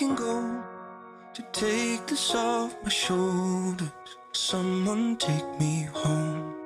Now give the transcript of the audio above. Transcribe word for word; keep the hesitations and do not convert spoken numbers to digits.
can go to take this off my shoulders. Someone take me home.